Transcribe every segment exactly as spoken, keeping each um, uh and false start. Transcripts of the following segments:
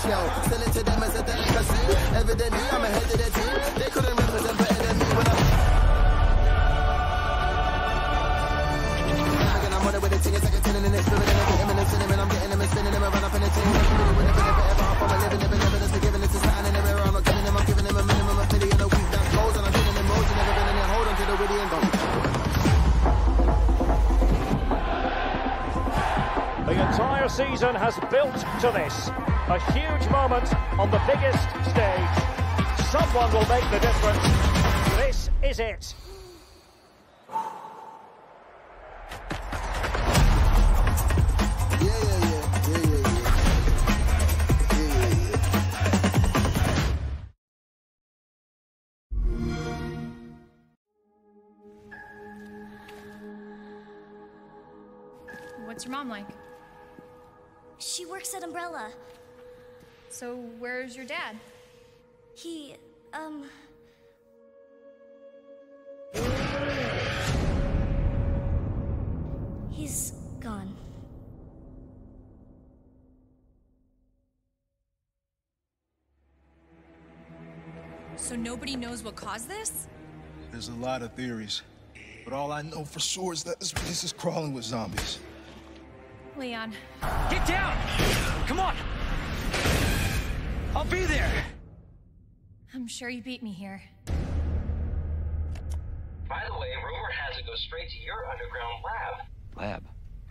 yo. Sell it to them as a delicacy. Evidently, I'm ahead of the team. They couldn't represent better than me when I'm. Again, I'm on it with the thing. It's like a tin in the spirit, and I'm getting them and sitting, and I'm getting them and spinning them around up in the team. I'm really with it, with it, forever. I'm a living, living evidence. They're giving it to sign in the mirror. I'm not giving them, I'm giving them a minimum of million a week. That's goals, and I'm giving them roads. You never been in there. Hold on to the witty and go. The entire season has built to this. A huge moment on the biggest stage. Someone will make the difference. This is it. Yeah, yeah, yeah, yeah, yeah, yeah. Yeah, yeah, yeah. What's your mom like? She works at Umbrella. So where's your dad? He, um... He's gone. So nobody knows what caused this? There's a lot of theories, but all I know for sure is that this place is crawling with zombies. Leon. Get down! Come on! I'll be there! I'm sure you beat me here. By the way, rumor has it goes straight to your underground lab. Lab?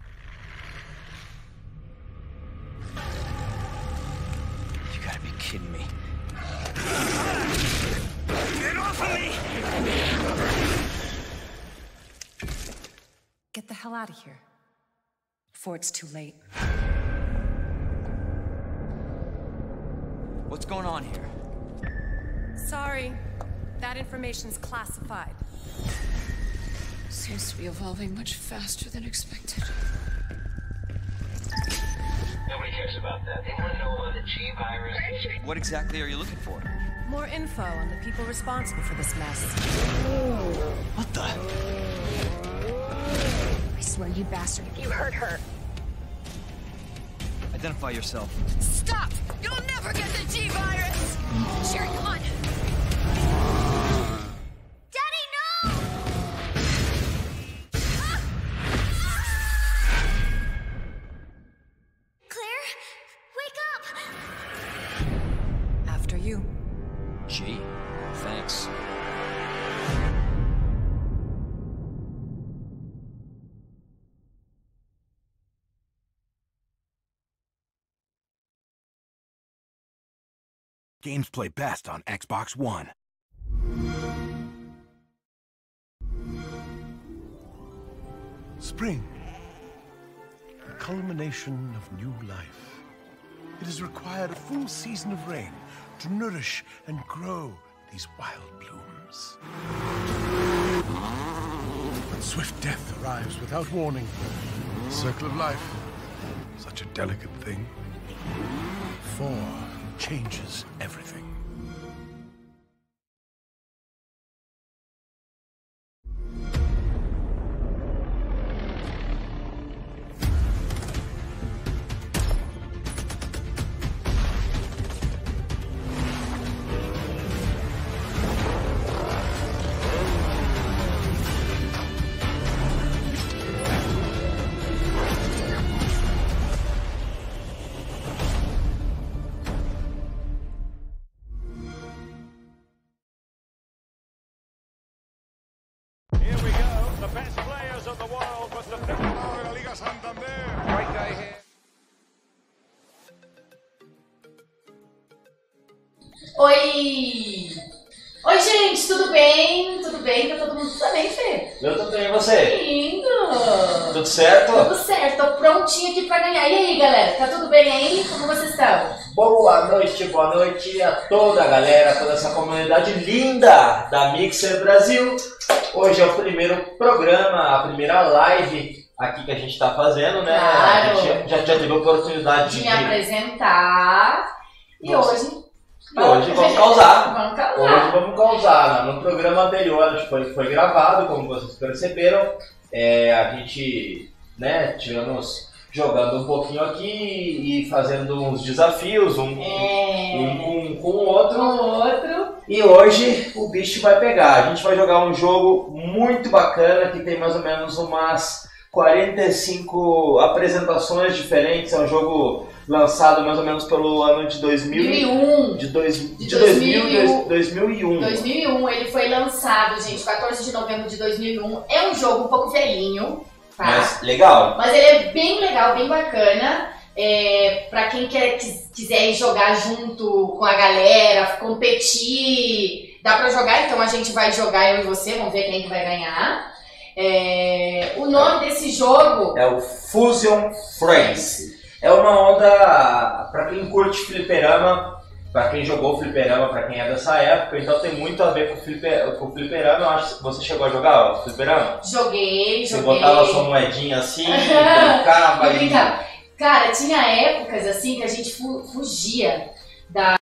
You gotta be kidding me. Get off of me! Get the hell out of here. Before it's too late. What's going on here? Sorry. That information's classified. Seems to be evolving much faster than expected. Nobody cares about that. They want to know about the G virus. What exactly are you looking for? More info on the people responsible for this mess. What the? I swear, you bastard, if you hurt her. Identify yourself. Stop! You'll never get the G virus! Sherry, come on! Daddy, no! Claire, wake up! After you. G? Thanks. Games play best on Xbox One. Spring. The culmination of new life. It has required a full season of rain to nourish and grow these wild blooms. But swift death arrives without warning. The circle of life, such a delicate thing. Four changes everything. Here we go, the best players of the world with the big La Liga Santander. Great day here. Oi! Oi, gente, tudo bem? Tudo bem? Tá todo mundo bem, Fê? Eu tô bem, e você? Lindo! Tudo certo? Tudo certo, tô prontinha aqui pra ganhar. E aí, galera, tá tudo bem aí? Como vocês estão? Boa noite, boa noite a toda a galera, toda essa comunidade linda da Mixer Brasil. Hoje é o primeiro programa, a primeira live aqui que a gente tá fazendo, né? Claro. A gente já, já teve a oportunidade De de... me apresentar. E Nossa. hoje... E hoje vamos causar. Vamos causar. Hoje vamos causar. No programa anterior foi, foi gravado, como vocês perceberam. É, a gente, né, tivemos jogando um pouquinho aqui e fazendo uns desafios, um, é... um com, com o outro. Com o outro. E hoje o bicho vai pegar. A gente vai jogar um jogo muito bacana que tem mais ou menos umas quarenta e cinco apresentações diferentes. É um jogo lançado mais ou menos pelo ano de dois mil e um. De, dois, de, de dois mil e um. dois mil e um. dois mil e um, ele foi lançado, gente, quatorze de novembro de dois mil e um. É um jogo um pouco velhinho, tá? Mas legal. Mas ele é bem legal, bem bacana. É, pra quem quer, quiser ir jogar junto com a galera, competir, dá pra jogar. Então a gente vai jogar, eu e você, vamos ver quem que vai ganhar. É, o nome desse jogo é o Fusion Friends. É uma onda pra quem curte fliperama, pra quem jogou fliperama, pra quem é dessa época, então tem muito a ver com o fliper, com fliperama. Eu acho que você chegou a jogar o fliperama? Joguei, você joguei. Você botava sua moedinha assim, brincava e... Cara, tinha épocas assim que a gente fu fugia da...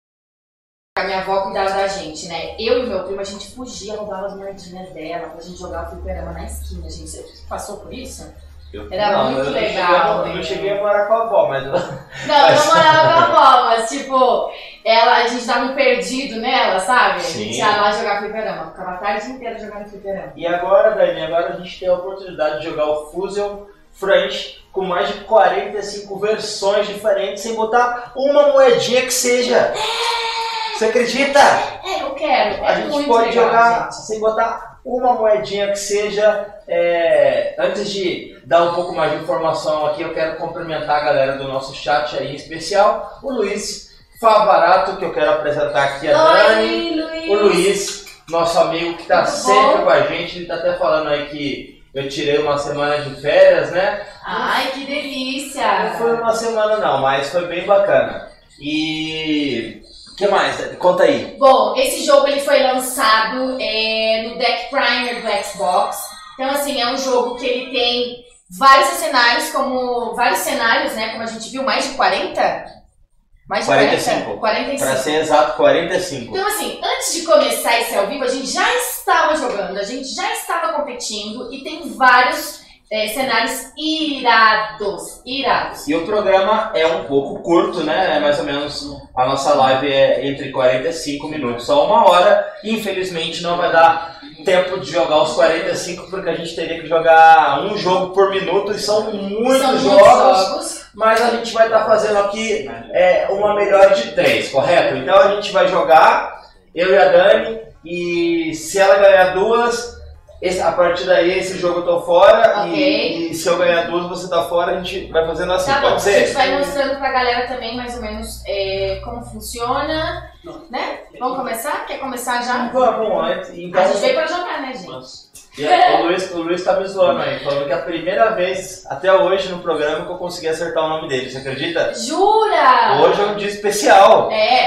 A minha avó cuidava da gente, né? Eu e meu primo, a gente fugia, roubava as moedinhas dela pra gente jogar o fliperama na esquina, gente. Você passou por isso? Eu, Era não, muito eu legal. Não, eu não cheguei a morar com a avó, mas... Não, eu não morava com a avó, mas tipo, ela, a gente dava um perdido nela, sabe? A gente ia lá jogar fliperama. Ficava a tarde inteira jogando fliperama. E agora, Dani, agora a gente tem a oportunidade de jogar o Fusion Friends com mais de quarenta e cinco versões diferentes, sem botar uma moedinha que seja. Você acredita? É, eu quero. É a gente muito pode legal, jogar gente. sem botar uma moedinha que seja. É... Antes de dar um pouco mais de informação aqui, eu quero cumprimentar a galera do nosso chat aí em especial. O Luiz Favarato, que eu quero apresentar aqui a Oi, Dani. Luiz. O Luiz, nosso amigo que está Muito sempre bom. com a gente. Ele está até falando aí que eu tirei uma semana de férias, né? Ai, que delícia! Não foi uma semana não, mas foi bem bacana. E... o que mais? Conta aí. Bom, esse jogo ele foi lançado é, no Deck Primer do Xbox. Então, assim, é um jogo que ele tem vários cenários, como vários cenários, né? Como a gente viu, mais de quarenta? Mais de quarenta e cinco. quarenta e cinco. Para ser exato, quarenta e cinco. Então, assim, antes de começar esse ao vivo, a gente já estava jogando, a gente já estava competindo e tem vários é, cenários irados, irados. E o programa é um pouco curto, né? É mais ou menos, a nossa live é entre quarenta e cinco minutos, só uma hora. Infelizmente não vai dar tempo de jogar os quarenta e cinco, porque a gente teria que jogar um jogo por minuto e são muitos São jogos. muitos jogos. Mas a gente vai estar fazendo aqui é, uma melhor de três, correto? Então a gente vai jogar, eu e a Dani, e se ela ganhar duas, esse, a partir daí esse jogo eu tô fora, okay. e, e se eu ganhar duas você tá fora, a gente vai fazendo assim, tá pode bom, ser? A gente vai mostrando pra galera também mais ou menos é, como funciona, né? Vamos começar? Quer começar já? Vamos, então... A gente veio pra jogar, né, gente? E o, Luiz, o Luiz tá me zoando aí, falando que é a primeira vez até hoje no programa que eu consegui acertar o nome dele, você acredita? Jura? Hoje é um dia especial. É.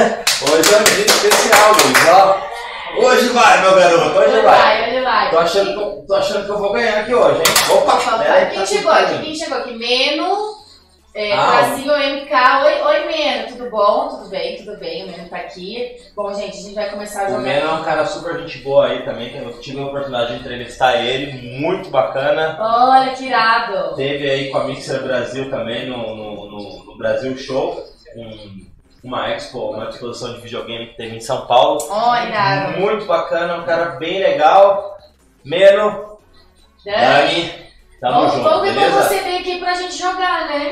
Hoje é um dia especial, Luiz, ó. Hoje vai, meu garoto, hoje Ele vai. vai, ele vai. Tô achando, que eu, tô achando que eu vou ganhar aqui hoje, hein? Opa, Opa, pera aí, quem tá chegou tudo aqui? bem. Quem chegou aqui? Meno, é, Ah, Brasil M K. Oi, oi, Meno, tudo bom? Tudo bem, tudo bem, o Meno tá aqui. Bom, gente, a gente vai começar a O jogar. Meno é um cara super gente boa aí também, que eu tive a oportunidade de entrevistar ele, muito bacana. Olha, que irado. Teve aí com a Mixer Brasil também, no, no, no, no Brasil Show, um, uma expo, uma exposição de videogame que teve em São Paulo. Olha, irado. Muito bacana, um cara bem legal. Meno, Dani, tamo vamos, junto, vamos ver beleza? quando você veio aqui pra gente jogar, né?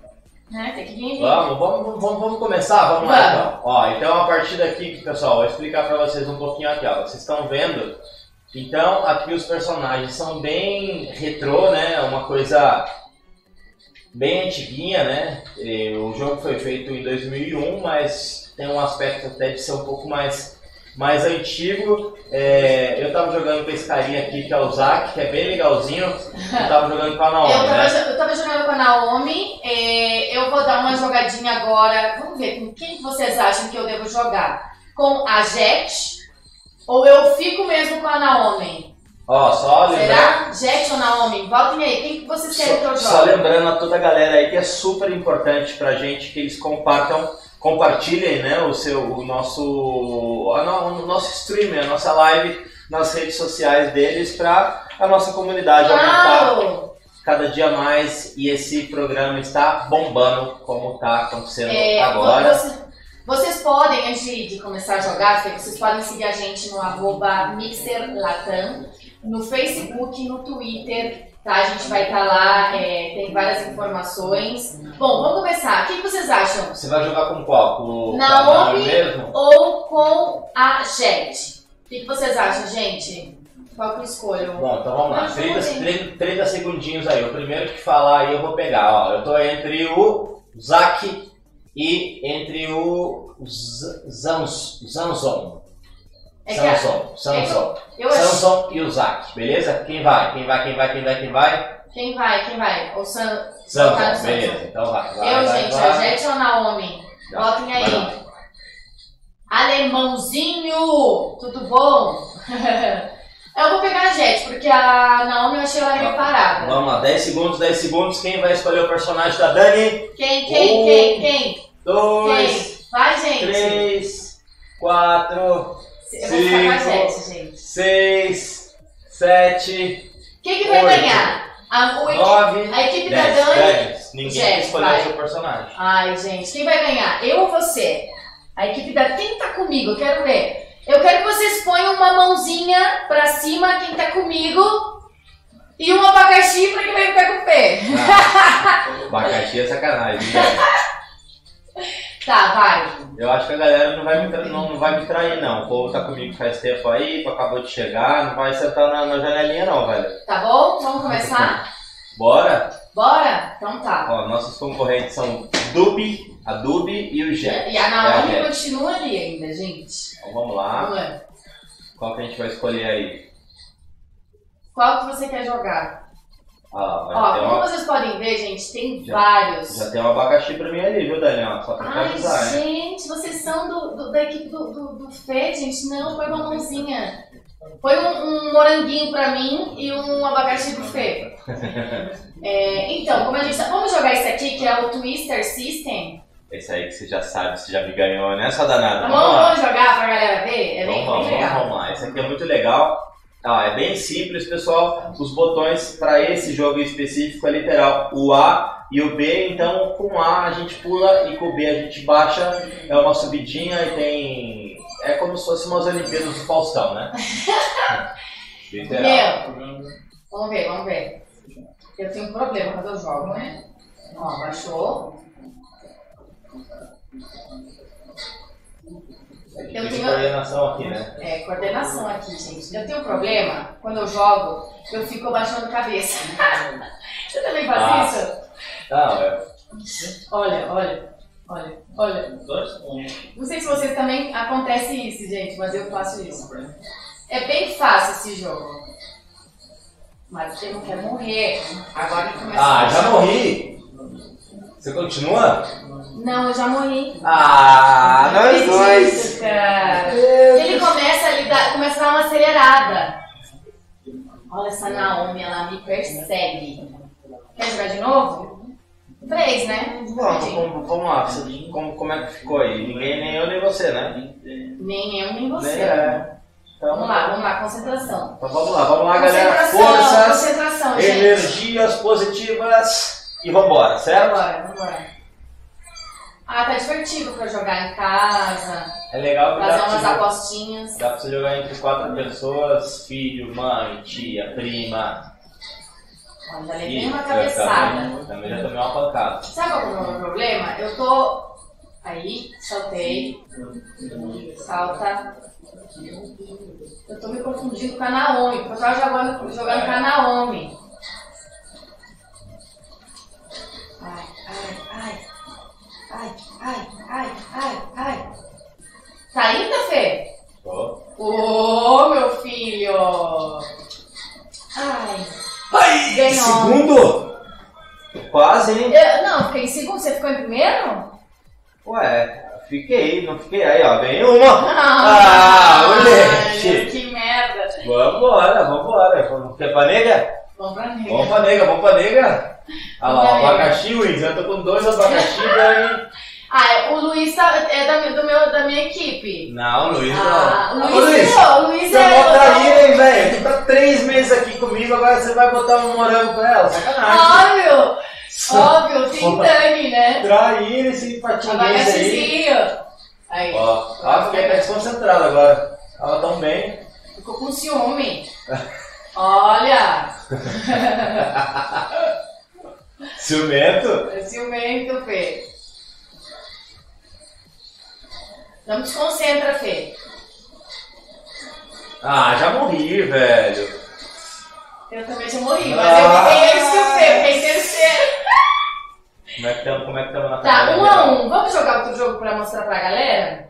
né? Tem que vir. Vamos, vamos, vamos, vamos começar? Vamos, Vamos. lá então. Ó, então a partir daqui, pessoal, vou explicar pra vocês um pouquinho aqui, ó. Vocês estão vendo? Então aqui os personagens são bem retrô, né? Uma coisa bem antiguinha, né? E o jogo foi feito em dois mil e um, mas tem um aspecto até de ser um pouco mais, mais antigo. É, eu tava jogando com esse carinha aqui, que é o Zack, que é bem legalzinho. Eu tava jogando com a Naomi, Eu tava, né? eu tava jogando com a Naomi, é, eu vou dar uma jogadinha agora. Vamos ver, com quem vocês acham que eu devo jogar? Com a Jet ou eu fico mesmo com a Naomi? Ó, só lembrando... Será? Jet ou Naomi? Voltem aí, quem que vocês querem que eu jogue? Só lembrando a toda a galera aí que é super importante pra gente que eles compartam, compartilhem, né, o seu, o nosso, a no, o nosso stream, a nossa live nas redes sociais deles pra a nossa comunidade aumentar. Claro! cada dia mais e esse programa está bombando como está acontecendo É, agora. Você, vocês podem, antes de começar a jogar, vocês podem seguir a gente no arroba MixerLatam, no Facebook e no Twitter, tá? A gente vai estar lá, é, tem várias informações. Bom, vamos começar. O que vocês acham? Você vai jogar com qual? Com o Naomi mesmo? ou com a Jet? O que vocês acham, gente? Qual que eu escolho? Bom, então vamos lá. trinta, trinta, trinta segundinhos aí. O primeiro que falar aí eu vou pegar. Ó, eu tô entre o Zack e entre o Zanzon. Zanzon. É Samson. Samson. Eu, eu Samson e o Zack. Beleza? Quem vai? Quem vai? Quem vai? Quem vai? Quem vai? Quem vai? Quem vai? O Sam... Samson. Beleza. Então vai. vai eu, vai, gente. vai. A Jet ou a Naomi? Botem aí. Alemãozinho. Tudo bom? Eu vou pegar a Jet, porque a Naomi eu achei ela meio parada. Vamos lá, dez segundos, dez segundos. Quem vai escolher o personagem da Dani? Quem, quem, um, quem, quem? Dois, quem? Vai, gente. Três, quatro, eu vou ficar com a Jet, gente. Seis, sete, Quem que vai oito, ganhar? A, o nove, equipe, a equipe dez, da Dani? dez. Ninguém Jet, escolheu vai. o seu personagem. Ai, gente, quem vai ganhar? Eu ou você? A equipe da... Quem tá comigo? Eu quero ver. Eu quero que vocês ponham uma mãozinha pra cima, quem tá comigo, e um abacaxi pra quem vai ficar com o pé. Ah, abacaxi é sacanagem, velho. Tá, vai. Eu acho que a galera não vai me, tra... não, não vai me trair, não. O povo tá comigo faz tempo aí, acabou de chegar, não vai sentar na, na janelinha, não, velho. Tá bom? Vamos começar? Bora? Bora? Então tá. Ó, nossos concorrentes são Dubi, a Dubi e o Jet. E a Naomi é a continua ali ainda, gente. Então vamos lá. Vamos lá. Qual que a gente vai escolher aí? Qual que você quer jogar? Ah, vai Ó, ter como uma... vocês podem ver, gente, tem já, vários. Já tem um abacaxi pra mim ali, viu, Daniel? Só pra Ai, avisar, né? gente, vocês são do, do- da equipe do, do, do Fê, gente. Não, põe uma mãozinha. Põe um, um moranguinho pra mim e um abacaxi pro Fê. É, então, como a gente tá... Vamos jogar esse aqui, que é o Twister System. Esse aí que você já sabe, você já me ganhou, né, sua danada? Vamos, vamos jogar pra galera ver? É bem, vamos, bem vamos, legal. vamos lá. Esse aqui é muito legal. Ah, é bem simples, pessoal. Os botões para esse jogo específico é literal o A e o B. Então, com o A a gente pula e com o B a gente baixa. É uma subidinha e tem... É como se fosse umas Olimpíadas do Faustão, né? Literal. Meu, vamos ver, vamos ver. Eu tenho um problema quando eu jogo, né? Ó, baixou. Eu Tem tenho... coordenação aqui, né? É, coordenação aqui, gente. Eu tenho um problema, quando eu jogo, eu fico abaixando a cabeça. Você também faz Ah. isso? Não, é... Olha, olha, olha, olha. Não sei se vocês também acontece isso, gente, mas eu faço isso. É bem fácil esse jogo. Mas você não quer morrer. Agora que começa Ah, a já morri? Você continua? Não, eu já morri. Ah, Não nós acredito, dois! cara. Meu Ele começa a, lidar, começa a dar uma acelerada. Olha essa Naomi, ela me persegue. Quer jogar de novo? Três, né? Vamos, vamos, vamos lá. Você- Como, como é que ficou aí? Ninguém, nem eu, nem você, né? Nem eu, nem você. É. Então, Vamos lá, vamos lá, concentração. Então vamos lá, vamos lá, galera. Concentração, Forças, concentração, gente. energias positivas e vambora, certo? Vambora, vambora. Ah, tá divertido pra jogar em casa, É legal que dá fazer pra, umas você, apostinhas. dá pra você jogar entre quatro pessoas: filho, mãe, tia, prima. Olha, já levei Ih, uma eu cabeçada. Também, também já tomei uma pancada. Sabe qual é o meu problema? Eu tô... Aí, saltei. Salta. Eu tô me confundindo com a Naomi, porque eu tava jogando, jogando com a Naomi. Ai, ai, ai. Ai, ai, ai, ai, ai. Tá ainda, Fê? Tô. Ô, meu filho! Ai. Ai, Ganhou. segundo? Quase, hein? Eu, não, fiquei em segundo. Você ficou em primeiro? Ué, fiquei, não fiquei. Aí, ó, ganhei uma. Ah, Ah, moleque. que merda. Vambora, vambora. Quer pra nega? Vamos pra nega. Vamos pra nega, vamos pra nega. Olha Vamos lá, pra nega. abacaxi, Wins. Eu tô com dois abacaxi, velho. Ah, o Luiz tá, é da, do meu, da minha equipe. Não, o Luiz ah, não. O Luiz não, o Luiz você é... Você trair, hein, velho? Tu tá três meses aqui comigo, agora você vai botar um morango pra ela? Sacanagem. Óbvio, óbvio, tem Dani, né? Trair esse patinho aí. Aí. Ó, ela fica até desconcentrada agora. Ela tão bem. Ficou com ciúme. Olha! Ciumento? É ciumento, Fê. Não me desconcentra, Fê. Ah, já morri, velho. Eu também já morri, mas eu fiquei terceiro, Fê, fiquei terceiro. Como é que estamos como é que estamos na Tá, um a um. Vamos jogar outro jogo pra mostrar pra galera?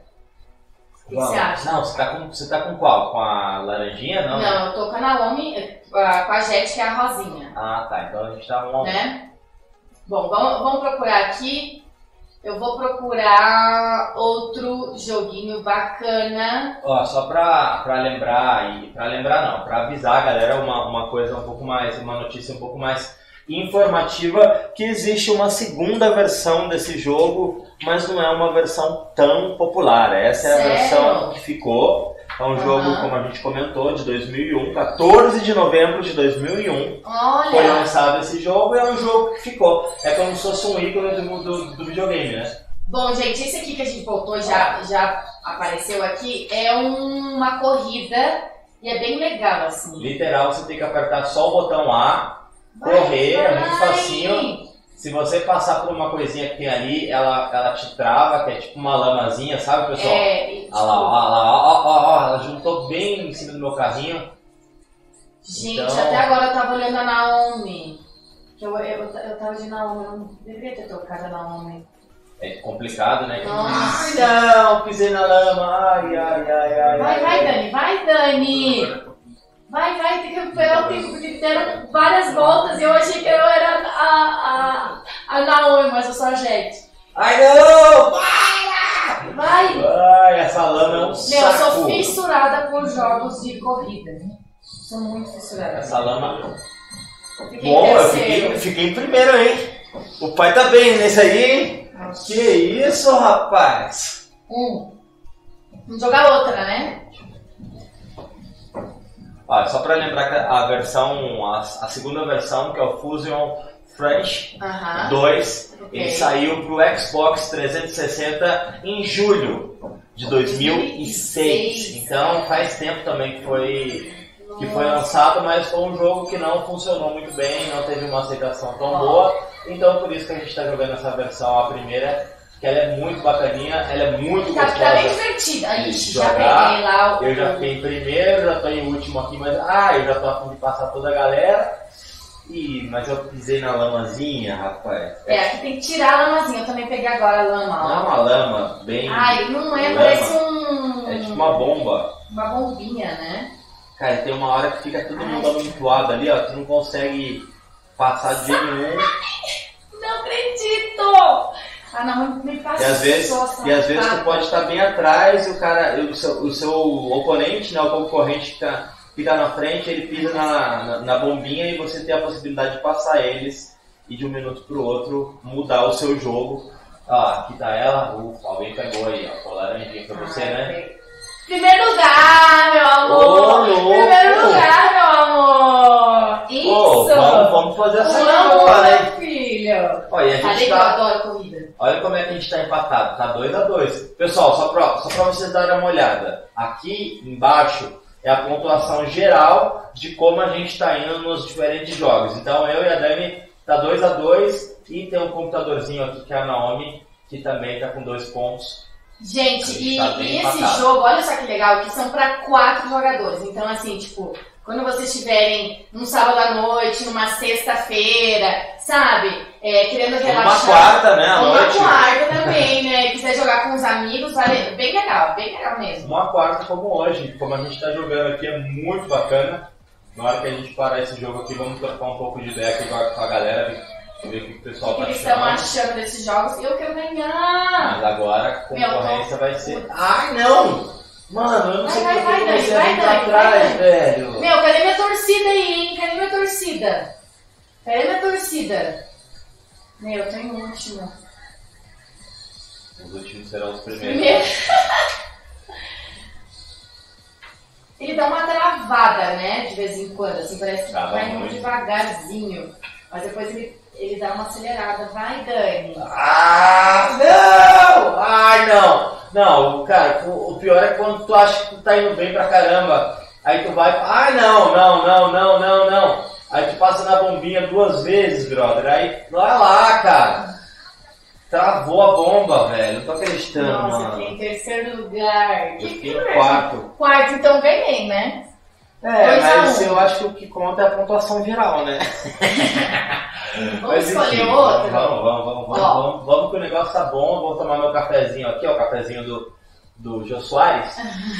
O que você acha? Não, você tá, com, você tá com qual? Com a laranjinha, não? Não, eu tô com a Naomi, com a Jet, que é a rosinha. Ah, tá. Então a gente tá um... Né? Bom, vamos, vamos procurar aqui. Eu vou procurar outro joguinho bacana. Ó, só pra, pra lembrar, e pra lembrar não, pra avisar a galera uma, uma coisa um pouco mais, uma notícia um pouco mais informativa, que existe uma segunda versão desse jogo, mas não é uma versão tão popular. Essa é a Sério? versão que ficou. É um Uhum. jogo, como a gente comentou, de dois mil e um, quatorze de novembro de dois mil e um. Olha! Foi lançado esse jogo e é um jogo que ficou. É como se fosse um ícone do, do, do videogame, né? Bom, gente, esse aqui que a gente voltou, já, já apareceu aqui, é uma corrida e é bem legal, assim. Literal, você tem que apertar só o botão A, correr, vai. é muito facinho. Se você passar por uma coisinha que tem ali, ela, ela te trava, que é tipo uma lamazinha, sabe, pessoal? É, e, tipo... Olha lá, olha lá, ó, ó, ó, ela juntou bem em cima do meu carrinho. Gente, Então... até agora eu tava olhando a Naomi. Que eu, eu, eu tava de Naomi, eu não deveria ter tocado a Naomi. É complicado, né? Nossa. Ai, não, pisei na lama, ai, ai, ai, ai. Vai, ai, vai, ai. Dani, vai, Dani! Vai, vai, tem que recuperar o tempo, porque deram várias voltas e eu achei que eu era a, a, a Naomi, mas eu sou a Jet. Ai, não! Para! Vai! Ai, essa lama é um Meu, saco. eu sou fissurada por jogos de corrida. Sou muito fissurada. Essa lama... Fiquei Bom, eu terceiro. fiquei, fiquei em primeiro, hein? O pai tá bem nesse aí, hein? Nossa. Que isso, rapaz? Um. Vamos jogar outra, né? Ó, só pra lembrar que a versão, a, a segunda versão, que é o Fusion French Aham. dois, Ok. ele saiu pro Xbox trezentos e sessenta em julho de dois mil e seis. Então faz tempo também que foi, que foi lançado, mas foi um jogo que não funcionou muito bem, não teve uma aceitação tão boa. Então por isso que a gente está jogando essa versão, a primeira, que ela é muito bacaninha, ela é muito Tá, gostosa. tá bem divertida. de Ixi, já jogar. peguei lá o... Eu já fiquei em primeiro, já tô em último aqui, mas ah, eu já tô a fim de passar toda a galera. Ih, mas eu pisei na lamazinha, rapaz. É, aqui tem que tirar a lamazinha. Eu também peguei agora a lama. Não é Ó. uma lama bem... Ai, não é, lama. parece um... É tipo uma bomba. Uma bombinha, né? Cara, tem uma hora que fica todo mundo amontoado ali, ó. Tu não consegue passar de jeito nenhum. Não acredito! Ah, não, me passou. E às vezes, e às vezes tu pode estar bem atrás e o cara, o seu, o seu oponente, né, o concorrente que tá, fica na frente, ele pisa na, na, na bombinha e você tem a possibilidade de passar eles e de um minuto pro outro mudar o seu jogo. Ah, aqui tá ela. Ufa, alguém pegou aí, ó. Pô, laranjinha pra você, né? Primeiro lugar, meu amor! Ô, louco! Primeiro lugar, meu amor! Isso! Pô, vamos, vamos fazer essa O amor, copa, né? meu filho! Olha, a gente Falei que eu tá... adoro corrida. Olha como é que a gente tá empatado, tá dois a dois. Pessoal, só pra, só pra vocês darem uma olhada, aqui embaixo é a pontuação geral de como a gente tá indo nos diferentes jogos. Então eu e a Dani tá dois a dois e tem um computadorzinho aqui que é a Naomi, que também tá com dois pontos. Gente, e, tá bem e esse empatado. jogo, olha só que legal, que são pra quatro jogadores. Então, assim, tipo, quando vocês estiverem num sábado à noite, numa sexta-feira, sabe? É, querendo relaxar. Uma quarta, né, à Uma noite. quarta também, né? Quiser jogar com os amigos, vale, bem legal, bem legal mesmo. Uma quarta como hoje, como a gente tá jogando aqui, é muito bacana. Na hora que a gente parar esse jogo aqui, vamos trocar um pouco de ideia aqui com a, com a galera, ver o que o pessoal O que tá eles estão achando. achando desses jogos? Eu quero ganhar! Mas agora a Meu, concorrência tô- vai ser... Ai, não! Mano, eu não Vai, sei vai, por que vai, eu comecei a Dani, vir vai, pra Dani, trás, vai, Dani. velho. Meu, cadê minha torcida aí, hein? Cadê minha torcida? Cadê minha torcida? Meu, eu tô em último. Os últimos serão os primeiros. Primeiro. Ele dá uma travada, né? De vez em quando, assim, parece que Trava vai muito muito. devagarzinho. Mas depois ele, ele dá uma acelerada. Vai, Dani. Ah, não! Ai, não! Não, cara, o, o pior é quando tu acha que tu tá indo bem pra caramba. Aí tu vai, ai, não, não, não, não, não, não. Aí tu passa na bombinha duas vezes, brother. Aí, vai lá, cara. Travou a bomba, velho. Não tô acreditando, Nossa, mano. fiquei em terceiro lugar. Eu Que fiquei que em é? quarto. Quarto, então ganhei, né? É, Dois a mas um. eu acho que o que conta é a pontuação geral, né? Vamos Mas, escolher enfim, outro? Vamos, vamos, vamos, vamos, Ó. vamos, vamos que o negócio tá bom. Eu vou tomar meu cafezinho aqui, ó, o cafezinho do, do Jô Soares.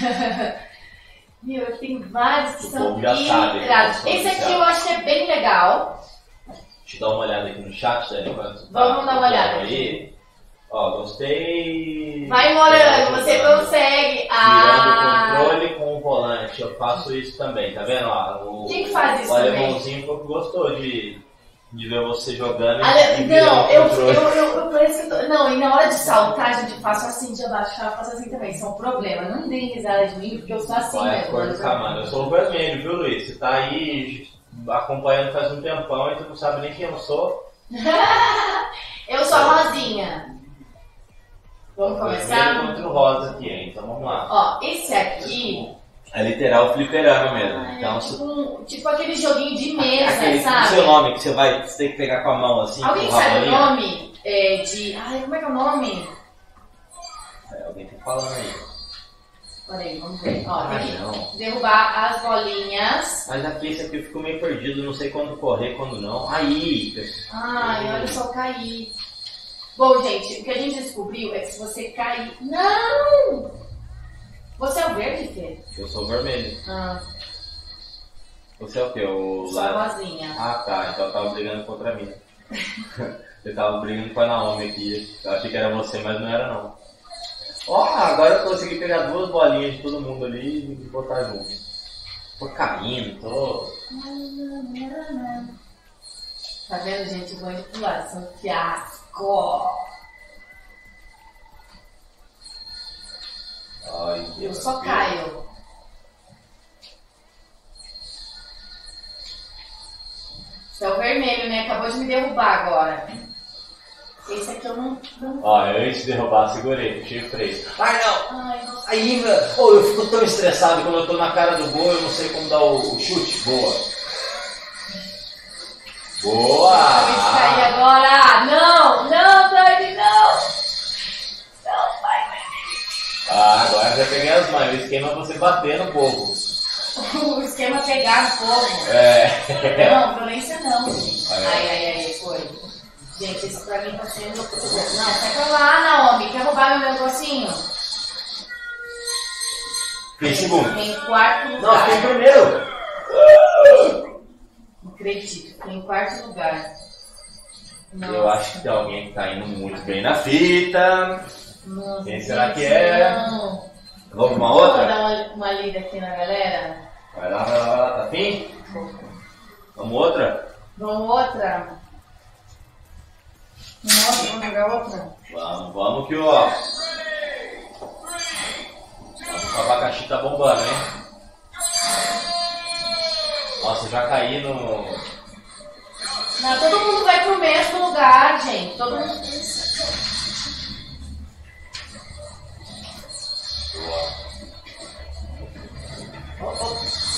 Meu, tem vários que O são povo já sabe, né, irados. que Esse são aqui eu acho que é bem legal. Deixa eu dar uma olhada aqui no chat, Dani. enquanto tu Vamos dar uma olhada aí. Ó, gostei. Vai, Morango, Tô você jogando. consegue. Virando Ah, o controle com o volante. Eu faço isso também, tá vendo? Ó, o, Quem que faz isso o também? alemãozinho ficou que gostou de, de ver você jogando e, Ale- e virando não, o eu, controle. eu, eu, eu pareço que eu tô... Não, e na hora de saltar, gente, eu faço assim, de abaixar, eu faço assim também. Isso é um problema. Não deem risada de mim, porque eu sou assim Vai, mesmo. cor do camano. Eu sou o vermelho, viu, Luiz? Você tá aí acompanhando faz um tempão e tu não sabe nem quem eu sou. Eu sou a Rosinha. Vamos começar? Vermelho contra o rosa aqui, hein? Então vamos lá. Ó, esse aqui É literal fliperama mesmo. é Então, tipo, um- tipo aquele joguinho de mesa, aquele sabe? seu nome que você vai você tem que pegar com a mão assim. Alguém com o sabe o rabaninho. nome é, de... Ai, como é que é o nome? É, alguém tá falando aí. Peraí, vamos ver. Ó, Ah, tem não. que derrubar as bolinhas. Mas aqui esse aqui eu fico meio perdido, não sei quando correr, quando não. Aí! Ai, olha só, cair. Bom, gente, o que a gente descobriu é que se você cair... Não! Você é o verde, Fê? Eu sou vermelho. Ah, Você é o quê? O sou a Rosinha. Ah, tá. Então eu tava brigando contra mim. Eu tava brigando com a Naomi aqui. Eu achei que era você, mas não era não. Ó, agora eu consegui pegar duas bolinhas de todo mundo ali e botar junto. Tô caindo, tô... Tá vendo, gente? Manipulação, um fiasco. Ai, Eu só caio. Você é o vermelho, né? Acabou de me derrubar agora. Esse aqui eu não... não... Ó, eu antes de derrubar, segurei, puxei o freio. Ai, não! Ai, nossa. Aí, velho, pô, eu fico tão estressado quando eu tô na cara do gol, eu não sei como dar o, o chute. Boa. Boa! Vou cair agora! Não! Não, Dani, não! Não, vai, vai. Ah, agora já peguei as mãos. O esquema é você bater no povo. O esquema é pegar no fogo. É. Não, violência não. Ai, Ai, ai, ai, foi. Gente, isso pra mim tá sendo... Não, sai pra lá, Naomi. Quer roubar meu negocinho? Fiquei em segundo. Em quarto Não, lugar. fiquei em primeiro. Não acredito, fiquei em quarto lugar. Nossa. Eu acho que tem alguém que tá indo muito bem na fita. Nossa, Quem será gente, que é? Não. Vamos pra uma Vou outra? dar uma, uma lida aqui na galera. Vai lá, vai lá, vai lá. Tá afim? Vamos outra? Vamos outra? Vamos outra, vamos jogar outra? Vamos, vamos que ó. Vamos, o abacaxi tá bombando, hein? Nossa, eu já caí no... Não, todo mundo vai pro mesmo lugar, gente. Todo mundo... Oh, oh.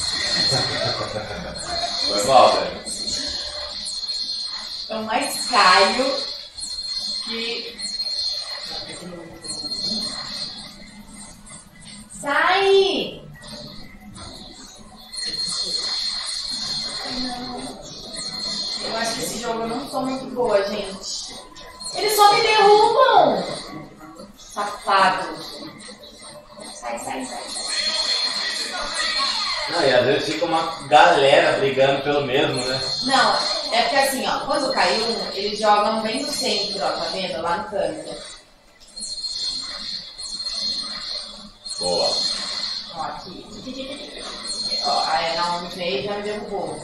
Foi mal, velho. Eu mais caio que... Sai! Eu acho que esse jogo eu não sou muito boa, gente. Eles só me derrubam! Safado. Sai, sai, sai, sai. Não, e às vezes fica uma galera brigando pelo mesmo, né? Não, é porque assim, ó, quando cai um, eles jogam bem no centro, ó, tá vendo? Lá no canto. Boa. Ó, aqui. Ó, aí a Naomi veio e já me derrubou.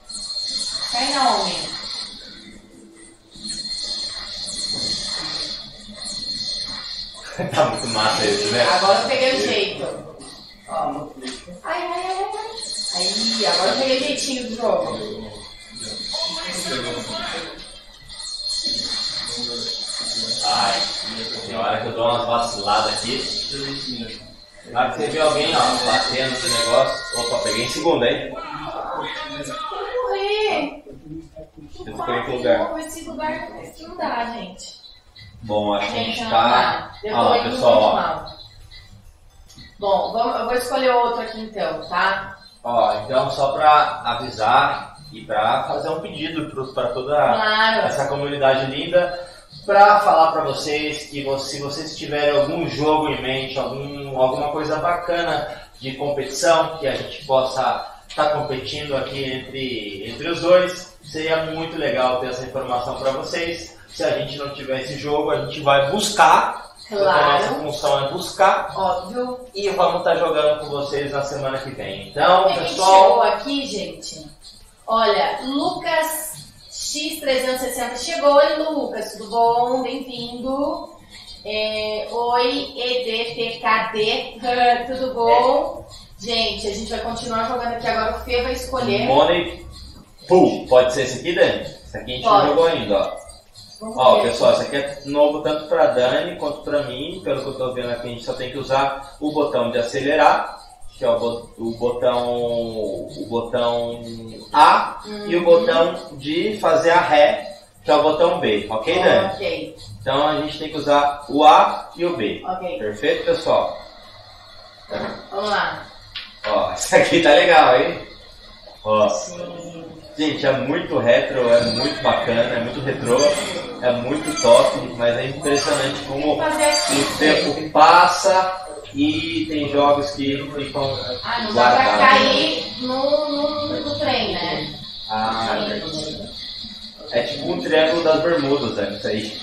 Cai, Naomi. Tá muito massa esse, né? Agora eu peguei o jeito. Ó. Ai, ai, ai, ai. Aí, agora eu peguei o jeitinho do jogo. Ai, tem hora que eu dou umas vaciladas aqui. Na hora que você vê alguém, ó, batendo nesse negócio. Opa, peguei em segundo, hein? Morri! Eu fiquei em que lugar? Esse lugar que não dá, gente. Bom, acho que a gente Gente, tá. eu Ah, tô lá, indo pessoal, muito ó. mal. Bom, vamos, eu vou escolher outro aqui então, tá? Ó, então só pra avisar e pra fazer um pedido para toda Claro. essa comunidade linda, pra falar pra vocês que vo- se vocês tiverem algum jogo em mente, algum, alguma coisa bacana de competição, que a gente possa estar competindo aqui entre, entre os dois, seria muito legal ter essa informação pra vocês. Se a gente não tiver esse jogo, a gente vai buscar. Claro. Porque a nossa função é buscar. Óbvio. E vamos estar jogando com vocês na semana que vem. Então, Quem pessoal. chegou aqui, gente? Olha, Lucas X trezentos e sessenta chegou. Oi, Lucas, tudo bom? Bem-vindo. É, oi, E D P K D, tudo bom? Gente, a gente vai continuar jogando aqui agora. O Fê vai escolher. Money Pool. Pode ser esse aqui, Dani? Esse aqui a gente Pode. não jogou ainda, ó. Vamos Ó, ver. pessoal, isso aqui é novo tanto pra Dani quanto pra mim. Pelo que eu tô vendo aqui, a gente só tem que usar o botão de acelerar, que é o, bo- o botão o botão A, Uhum. e o botão de fazer a ré, que é o botão B, ok, Dani? Ok, Então a gente tem que usar o A e o B. ok. Perfeito, pessoal? Vamos lá. Ó, isso aqui tá legal, hein? Ó. Sim. Gente, é muito retro, é muito bacana, é muito retrô, é muito top, mas é impressionante como Fazer aqui. o tempo passa e tem jogos que ficam Ah, não dá pra guardados. cair no, no, no trem, né? Ah, verdade. É tipo um triângulo das Bermudas, né? Isso aí.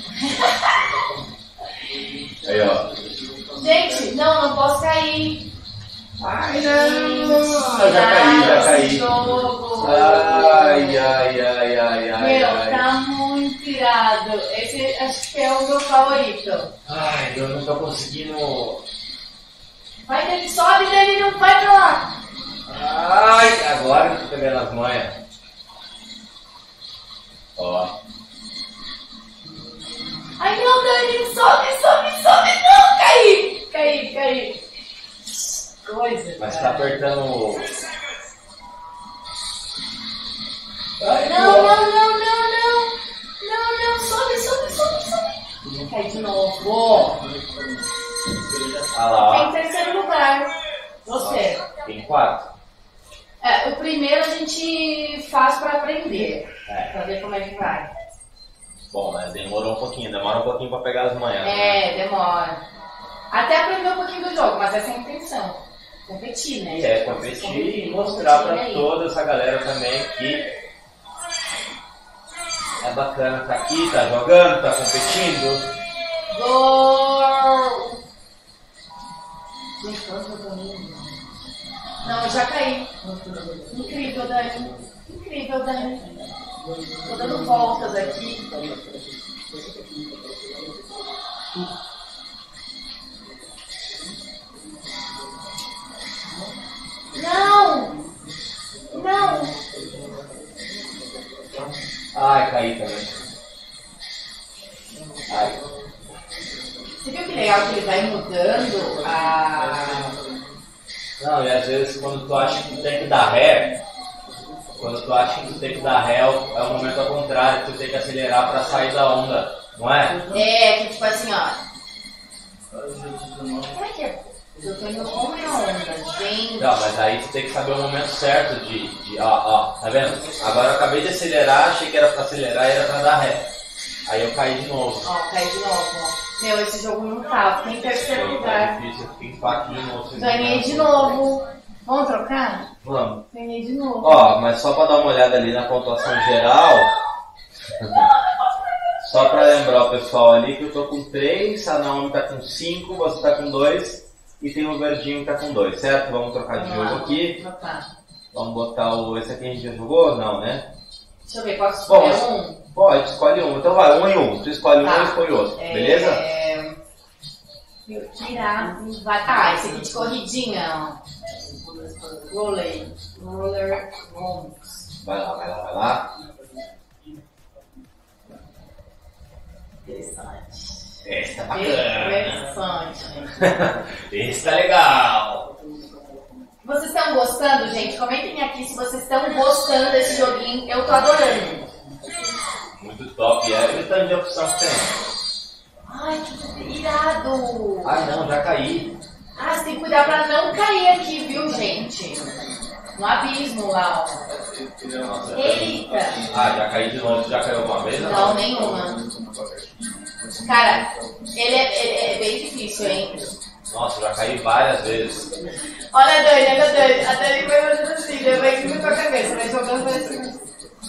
Aí, ó. Gente, não, não posso cair. Ai, não! Eu já caí, já caí. Jogo. Ai, ai, ai, ai, ai, Meu, ai. tá muito irado. Esse acho que é o meu favorito. Ai, eu não tô conseguindo. Vai, Dani, sobe, Dani, não vai pra lá. Ai, agora eu tô pegando as manhas. Ó. Ai, não, Dani, sobe, sobe, sobe. Não, caí, caí, caí. Coisa. Mas tá apertando o. Não, não, não, não, não. Não, não, sobe, sobe, sobe, sobe. Cai de novo. Ah lá, Em ó. terceiro lugar. Você. Tem quatro. É, o primeiro a gente faz pra aprender. É. Pra ver como é que vai. Bom, mas demorou um pouquinho, demora um pouquinho pra pegar as manhas. Né? É, demora. Até aprender um pouquinho do jogo, mas essa é a intenção. Competir, né? E é competir e mostrar pra toda essa galera também que é bacana tá aqui, tá jogando, tá competindo. Gol! Gente, quanto eu tô indo? Não, eu já caí. Incrível, Dani. Incrível, Dani. Tô dando voltas aqui. Não! Não! Ai, caí também. Ai. Você viu que legal que ele vai mudando a... Não, e às vezes quando tu acha que tu tem que dar ré, quando tu acha que tu tem que dar ré, é o é o momento ao contrário, que tu tem que acelerar pra sair da onda, não é? É, que tipo assim, ó. Como é que é? Eu tô indo com a onda, gente. Não, mas aí tu tem que saber o momento certo de, de ó, ó, tá vendo? Agora eu acabei de acelerar, achei que era pra acelerar e era pra dar ré. Aí eu caí de novo. Ó, caí de novo, ó. Meu, esse jogo não tá, fiquei em terceiro Tá lugar. difícil, eu fiquei empate de novo. Ganhei de novo. Vamos trocar? Vamos. Ganhei de novo. Ó, mas só pra dar uma olhada ali na pontuação geral. Só pra lembrar o pessoal ali que eu tô com três, a Naomi tá com cinco, você tá com dois e tem o Verdinho que tá com dois, certo? Vamos trocar de Vamos jogo lá. aqui. Trocar. Vamos botar o. Esse aqui a gente já jogou? Não, né? Deixa eu ver, posso Bom, escolher um? pode, escolhe um. Então vai, um e um. Tu escolhe um Tá. e eu escolho outro. É, Beleza? Meu, que irado. Vai, tá, esse aqui de corridinha, ó. Roller. Roller Ronks. Vai lá, vai lá, vai lá. Interessante. Esse tá bacana. Interessante. Esse tá legal. Vocês estão gostando, gente? Comentem aqui se vocês estão gostando desse joguinho. Eu tô adorando. Muito top. É o tanto de opção que tem. Ai, que irado. Ah, não, já caí. Ah, você tem que cuidar pra não cair aqui, viu, gente? No abismo lá, ó. Nossa, Eita. Ah, já caí de novo. Já caiu alguma vez? Não, não, nenhuma. Cara, ele é, ele é bem difícil, hein? Nossa, já caí várias vezes. Olha a Dani, olha a Dani. A Dani vai fazendo assim, né? Vai indo com a cabeça, vai jogando pra cima.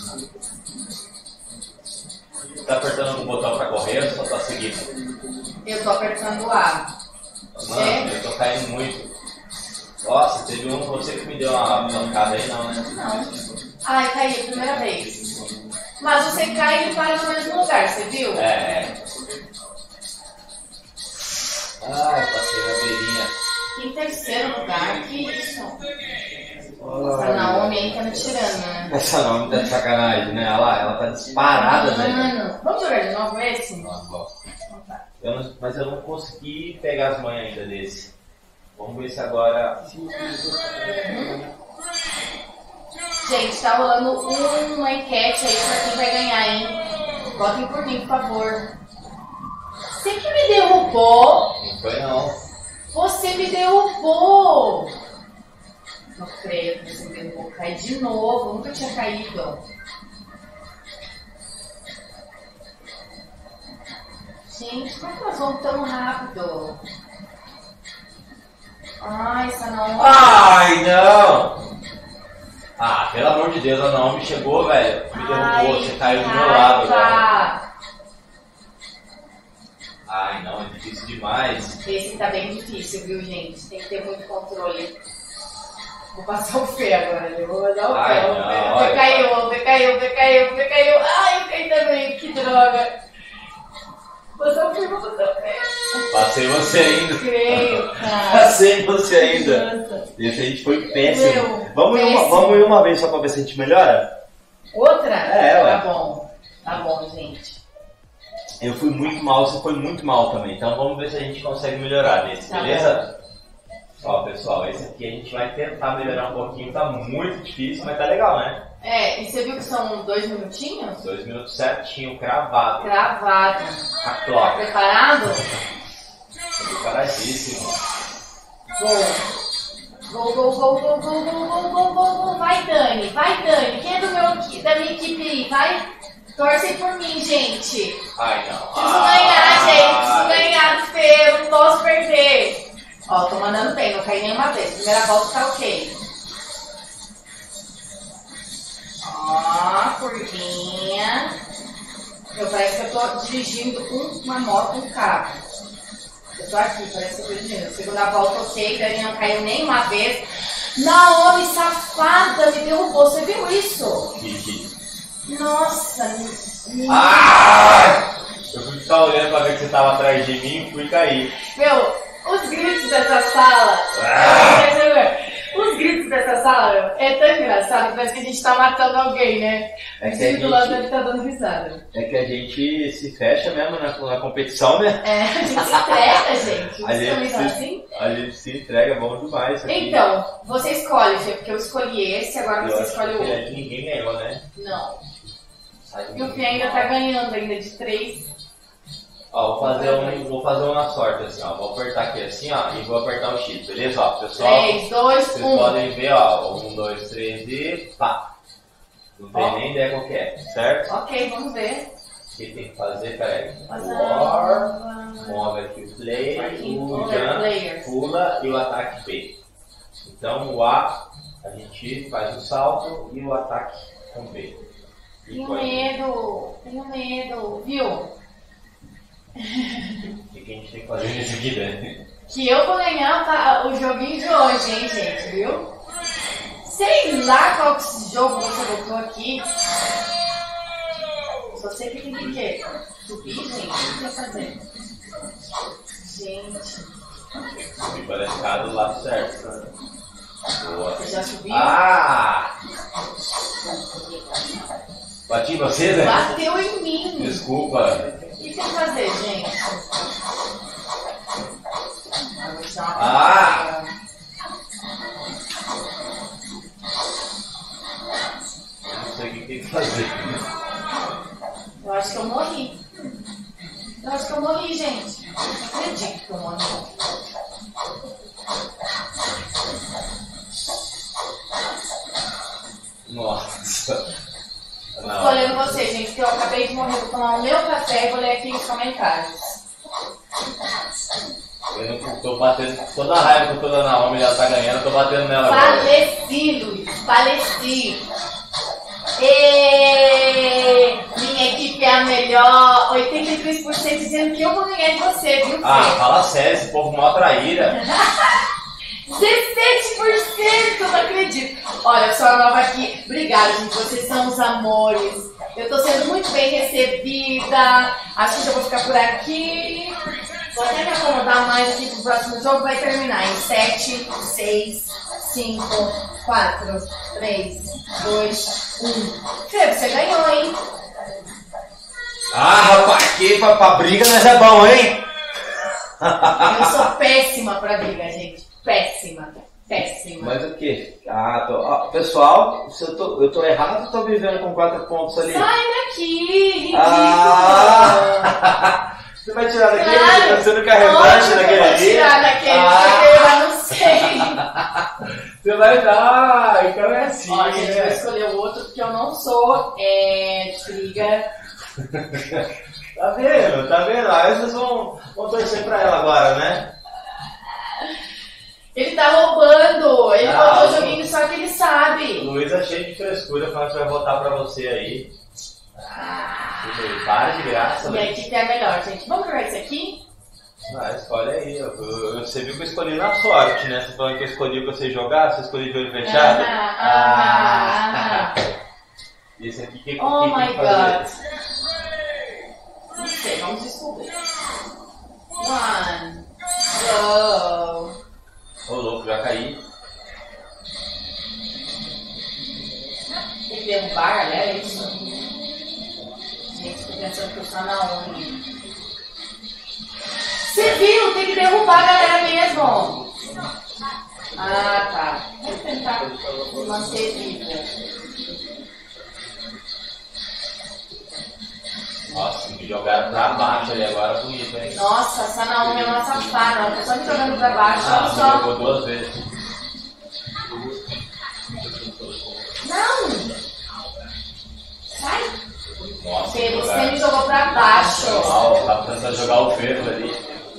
Tá apertando o botão pra correr ou só tá seguindo? Eu tô apertando o A. Mano, é? Eu tô caindo muito. Nossa, teve um você que me deu uma pancada aí, não, né? Não. Ai, caí a primeira vez. Mas você cai e para no mesmo lugar, você viu? É, é. Ai, passei na beirinha. Em terceiro lugar, que isso? Nossa, a Naomi aí tá me tirando, né? Essa Naomi tá de sacanagem, né? Olha lá, ela tá disparada, velho. Mano, vamos jogar de novo esse? Eu não, mas eu não consegui pegar as manhas ainda desse. Vamos ver se agora... Gente, tá rolando uma enquete aí pra quem vai ganhar, hein? Votem por mim, por favor. Você que me derrubou. Não foi não. Você me derrubou. Não creio que você me derrubou. Caí de novo. Nunca tinha caído. Gente, como é que nós vamos tão rápido? Ai, essa não. Ai, não! Ah, pelo amor de Deus, a Naomi chegou, velho. Me derrubou, Ai, você caiu do meu lado tá. agora. Ai, não, é difícil demais. Esse tá bem difícil, viu, gente? Tem que ter muito controle. Vou passar o fé agora, eu vou dar o Ai, fé. não, O fé olha, caiu, o fé caiu, o fé caiu, o fé caiu. Ai, eu caí também, que droga. Passar o fé, vou passar o fé. Passei você ainda. Creio, cara. Passei você ainda. Nossa. Esse a gente foi péssimo. Meu, vamos, péssimo. Ir uma, vamos ir uma vez só pra ver se a gente melhora? Outra? É, ué. Tá bom. Tá bom, gente. Eu fui muito mal, você foi muito mal também. Então vamos ver se a gente consegue melhorar nesse, Tá beleza? Ó, pessoal, esse aqui a gente vai tentar melhorar um pouquinho. Tá muito difícil, mas tá legal, né? É, e você viu que são dois minutinhos? Dois minutos certinho, cravado. Cravado. A clock. Preparado? Tô preparadíssimo. Gol. Gol, gol, gol, gol, gol, gol, gol, gol, gol, gol. Vai, Dani, vai, Dani. Quem é do meu, da minha equipe aí? Vai. Torcem por mim, gente. Ai, não. Preciso ganhar, gente. Preciso ganhar do Fê. Eu não posso perder. Ó, tô mandando bem, não caí nenhuma vez. Primeira volta tá ok. Ó, curvinha. Eu parece que eu tô dirigindo uma moto, um carro. Eu tô aqui, parece que eu tô dirigindo. Segunda volta ok, Dani não caiu nenhuma vez. Naomi, safada, me derrubou. Você viu isso? Nossa, me... Ah! Eu fui ficar olhando pra ver que você tava atrás de mim e fui cair. Meu, os gritos dessa sala... Ah! Os gritos dessa sala, meu, é tão engraçado, parece que a gente tá matando alguém, né? É o que a time do lado gente- dele tá dando risada. É que a gente se fecha mesmo na, na competição, né? É, a gente se entrega, gente. A Vocês gente, também são se, assim? a gente se entrega, é bom demais isso aqui. Então, você escolhe, Fê, porque eu escolhi esse, agora Eu você acho escolhe o que outro. ninguém ganhou, né? Não. Sai E o Fê ainda tá ganhando ainda de três. Ó, vou fazer um, vou fazer um na sorte, assim, ó. Vou apertar aqui assim, ó, e vou apertar o X, beleza? Ó, pessoal. três, dois, Vocês um. podem ver, ó, um, dois, três e pá. Não tem Ó. nem ideia qual que é, certo? Ok, vamos ver. O que tem que fazer? Peraí. Fazer War, uma- move aqui o play, Aqui, o pula, jump, player. pula e o ataque B. Então o A, a gente faz o salto e o ataque com B. E Tenho foi. medo, tenho medo, viu? O que que a gente tem que fazer nesse aqui, né? Que eu vou ganhar tá, o joguinho de hoje, hein, gente, viu? Sei lá qual que jogo você botou aqui. Só sei que tem que quê? Subir, gente? O que vai fazer? Gente. Subi para ficar do lado certo. Né? Boa. Você já subiu? Ah! Bati em você, né? Bateu em mim. Desculpa. O que tem que fazer, gente? Ah! Não sei o que tem que fazer. Eu acho que eu morri. Eu acho que eu morri, gente. Não acredito que eu morri. Nossa. Não. Tô olhando você, gente, porque eu acabei de morrer. Vou tomar o meu café e vou ler aqui os comentários. Eu não tô batendo. Toda a raiva que eu tô dando na Naomi, ela tá ganhando, eu tô batendo nela. Faleci, Luiz. Faleci. E... Minha equipe é a melhor. oitenta e três por cento dizendo que eu vou ganhar de você, viu, Fê? Ah, fala sério, esse povo mó traíra. dezessete por cento, não acredito. Olha, eu sou a nova aqui. Obrigada, gente. Vocês são os amores. Eu tô sendo muito bem recebida. Acho que já vou ficar por aqui. Vou até me acomodar mais aqui pro próximo jogo. Vai terminar em sete, seis, cinco, quatro, três, dois, um. Fê, você ganhou, hein? Ah, rapaz, aqui pra, pra briga nós é bom, hein? Eu sou péssima pra briga, gente. Péssima. Péssima. Mas o quê? Ah, tô... ah, pessoal, se eu tô, eu tô errado, eu tô vivendo com quatro pontos ali. Sai daqui, ridículo. Ah. Você vai tirar daquele? Claro. Você tá sendo carregante daquele ali? Eu vou tirar daquele, ah. porque eu não sei. Você vai dar, então é assim. Ó, a gente né? vai escolher o outro, porque eu não sou é, de briga. Tá vendo? Tá vendo? Aí vocês vão, vão torcer pra ela agora, né? Ele tá roubando. Ele Ah, botou o joguinho só que ele sabe. O Luiz é cheio de frescura, falando que vai votar pra você aí. Ah, para de graça. Minha equipe é a melhor, gente. Vamos jogar isso aqui? Ah, escolhe aí. Eu, eu, você viu que eu escolhi na sorte, né? Você falou que eu escolhi pra você jogar, você escolheu de olho fechado. Ah, ah, ah. Esse aqui, que, oh que my tem que fazer? God. Não sei, vamos descobrir. One, go. Ô, louco, já caí. Tem que derrubar, né? Isso. Gente, tô pensando que eu sou na Naomi. Você viu? Tem que derrubar a galera mesmo. Ah, tá. Vou tentar manter viva. Nossa, me jogaram pra baixo ali agora, bonito, hein? Nossa, essa Naomi é uma safada. Ela tá só me jogando pra baixo. Ah, Olha só. jogou duas vezes. Não! Sai! Nossa, Fê, você jogaram. me jogou pra baixo. Ó, tá tentando jogar o ferro ali.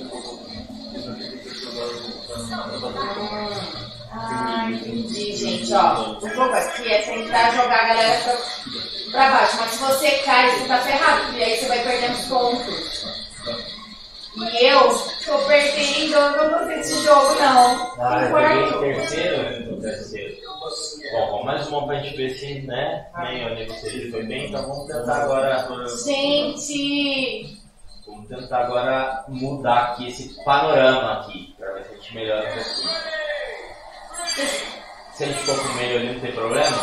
Ah, entendi, gente. Ó, o jogo aqui é tentar jogar a galera pra, pra baixo. Mas se você cai, você tá ferrado, porque aí você vai perdendo os pontos. E eu tô perdendo, eu não gostei desse jogo, não. Ah, eu Quarto. peguei terceiro? Terceiro. Bom, vamos mais uma pra gente ver se, né? Nem o nego se foi bem, então vamos tentar agora. Gente! Vamos tentar agora mudar aqui esse panorama aqui, pra ver se a gente melhora um pouquinho. Se a gente for pro meio ali, não tem problema?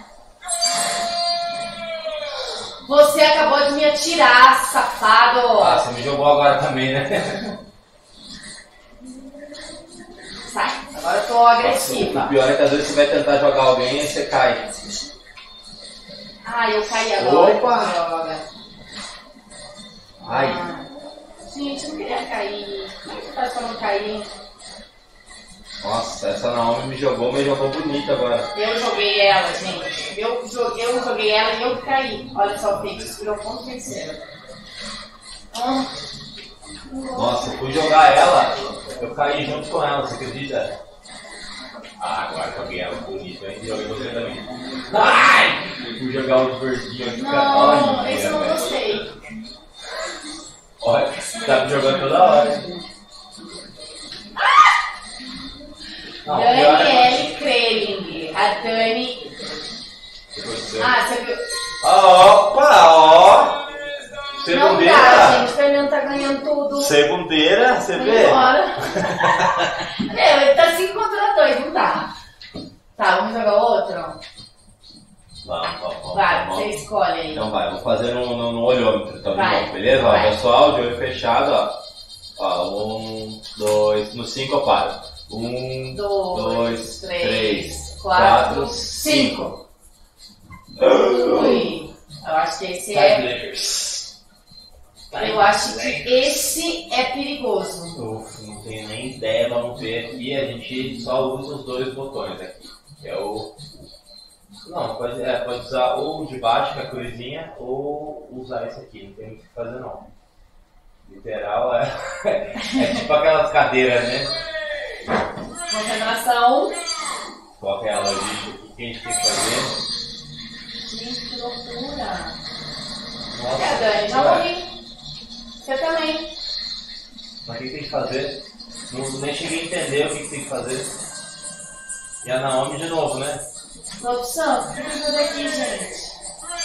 Você acabou de me atirar, safado! Ah, você me jogou agora também, né? Sai, agora eu tô agressiva. Nossa, o pior é que às vezes você vai tentar jogar alguém e você cai. Ah, eu caí agora. Opa! Droga. Ai. Ah. Gente, eu não queria cair. Como é que faz pra não cair? Nossa, essa Naomi me jogou, mas jogou bonito agora. Eu joguei ela, gente. Eu joguei, eu joguei ela e eu caí. Olha só, o Pix virou ponto terceiro. Ah. Nossa, eu fui jogar ela, eu caí junto com ela, você acredita? Ah, agora joguei ela bonito, hein? Joguei você também. Ai! Eu fui jogar o verdinho aqui. Não, Olha, esse eu não velho. gostei. Olha, tá me jogando toda hora. Não, pior é- Daniele Kreling. A Dani. Ah, você viu? Opa, ó! Segundeira. Não dá, gente. O Fernando tá ganhando tudo. Segundeira, você vê? Bora. Meu, ele tá cinco contra dois, não dá. Tá, vamos jogar outro? Vamos, vamos, vamos. Vai, vamos. você escolhe aí. Então vai, vou fazer no, no, no olhômetro, então, Vai. de novo, beleza? Vai. Ó, pessoal, de olho fechado, ó. Ó, um, dois, no cinco eu paro. Um, dois, dois três, três quatro, quatro, cinco. Ui, eu acho que esse é. Tiebreakers. Eu acho que esse é perigoso. Uf, não tenho nem ideia, vamos ver aqui. A gente só usa os dois botões aqui. Que é o. Não, pode, é, pode usar ou o de baixo, que é a cruzinha, ou usar esse aqui. Não tem muito o que fazer, não. Literal é. É tipo aquelas cadeiras, né? Concentração. Qual que é a logística? O que a gente tem que fazer? Gente, que loucura. Nossa, É, Dani, já ué. morri. Você também. Mas o que tem que fazer? Não, nem cheguei a entender o que, que tem que fazer. E a Naomi de novo, né? Produção, o que tem que fazer aqui, gente?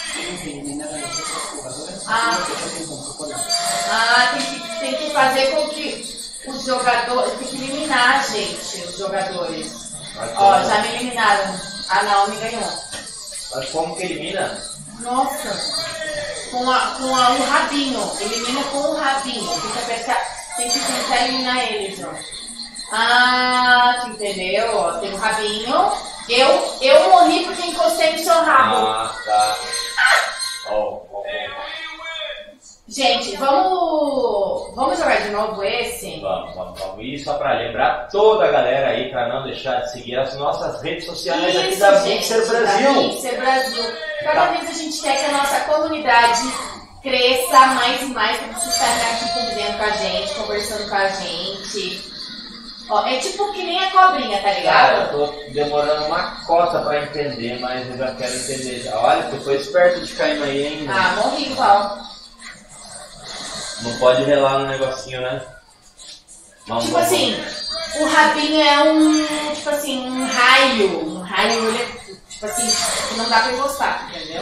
Ah, ah tem, que, tem que fazer com que os jogadores. Tem que eliminar, gente, os jogadores. Mas Ó, como? já me eliminaram. A Naomi ganhou. Mas como que elimina? Nossa. Com, a, com a, o rabinho. Elimina com o rabinho. Tem que, apertar, tem que tentar eliminar eles, ó. Ah, tu entendeu? Ó, tem o rabinho. Eu, eu morri porque encostei no seu rabo. Ah, tá. Oh, oh, oh. Gente, vamos, vamos jogar de novo esse? Vamos, vamos, vamos. E só pra lembrar toda a galera aí, pra não deixar de seguir as nossas redes sociais aqui Isso, da gente, Mixer da Brasil. Mixer Brasil. Cada vez a gente quer que a nossa comunidade cresça mais e mais, pra vocês estarem aqui convivendo com a gente, conversando com a gente. Ó, é tipo que nem a cobrinha, tá ligado? Cara, eu tô demorando uma cota pra entender, mas eu já quero entender já. Olha, tu foi esperto de cair aí, hein? Ah, morri igual. Não pode relar no negocinho, né? Vamos, Tipo vamos, assim, o rabinho é um, tipo assim, um raio. Um raio, ele é, tipo assim, que não dá pra encostar, entendeu?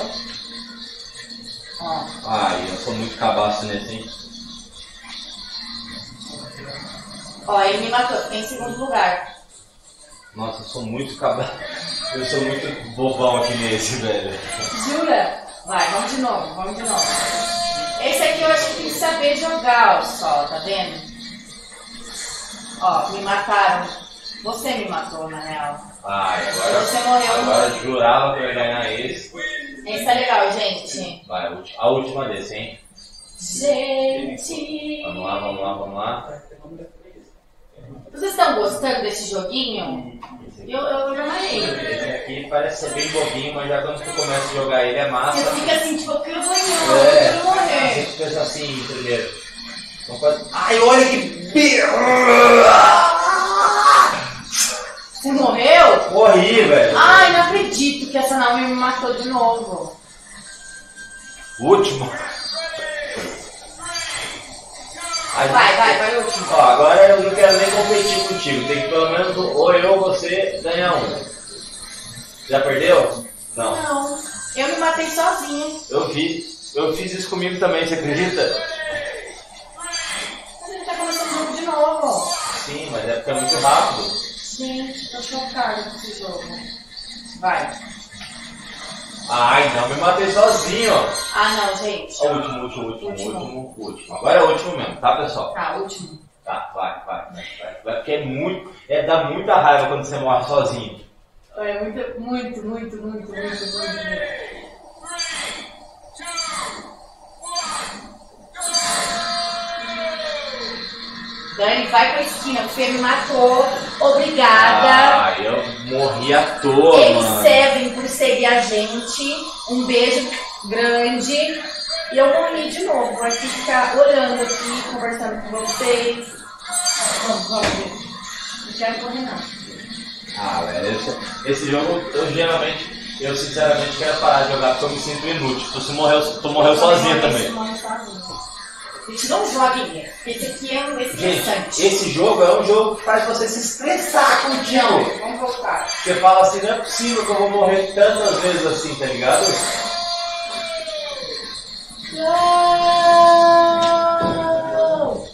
Ó. Ai, eu sou muito cabaço nesse, hein? Ó, ele me matou, fiquei em segundo lugar. Nossa, eu sou muito cabaço. Eu sou muito bobão aqui nesse, velho. Jura? Vai, vamos de novo, vamos de novo. Esse aqui eu acho que tem que saber jogar, ó, só, tá vendo? Ó, me mataram. Você me matou, na real. Ai, agora, Você morreu. agora eu jurava que eu ia ganhar esse. Esse tá legal, gente. Vai, a última, a última desse, hein? Gente. Vamos lá, vamos lá, vamos lá. Vocês estão gostando desse joguinho? Eu, eu já amei. Esse aqui parece ser bem bobinho, mas já quando tu começa a jogar ele é massa. Você fica assim, tipo, eu quero ganhar, É, eu quero morrer. você pensa assim primeiro. Não pode... Ai, olha que bicho! Você morreu? Morri, velho. Ai, não acredito que essa Naomi me matou de novo. Último. Vai, vai, vai, último. Ó, agora eu não quero nem competir contigo. Tem que pelo menos ou eu ou você ganhar um. Já perdeu? Não. Não, eu me matei sozinha. Eu vi. Eu fiz isso comigo também, você acredita? Mas ele tá começando o jogo de novo. Sim, mas é porque é muito rápido. Gente, tô chocada com esse jogo. Vai. Ai, não, me matei sozinho, ó. Ah, não, gente. Ó, último, último, último, último, último. Agora é o último mesmo, tá, pessoal? Tá, último. Tá, vai, vai, vai, vai. Vai, porque é muito. É, dá muita raiva quando você morre sozinho. É muito, muito, muito, muito, muito, muito, muito. Dani, vai pra esquina, você me matou. Obrigada. Ah, eu morri à toa, Eles mano. servem por seguir a gente. Um beijo grande. E eu morri de novo. Vou aqui ficar olhando aqui, conversando com vocês. Vamos, vamos ver. Não quero correr, não. Ah, velho, esse, esse jogo eu geralmente, eu sinceramente quero parar de jogar porque eu me sinto inútil. Tu, se morreu, tu morreu sozinha também. Gente, não joguem. Esse aqui é um estressante. Gente, esse jogo é um jogo que faz você se estressar contigo. Não, vamos voltar. Você fala assim, não é possível que eu vou morrer tantas vezes assim, tá ligado? Não!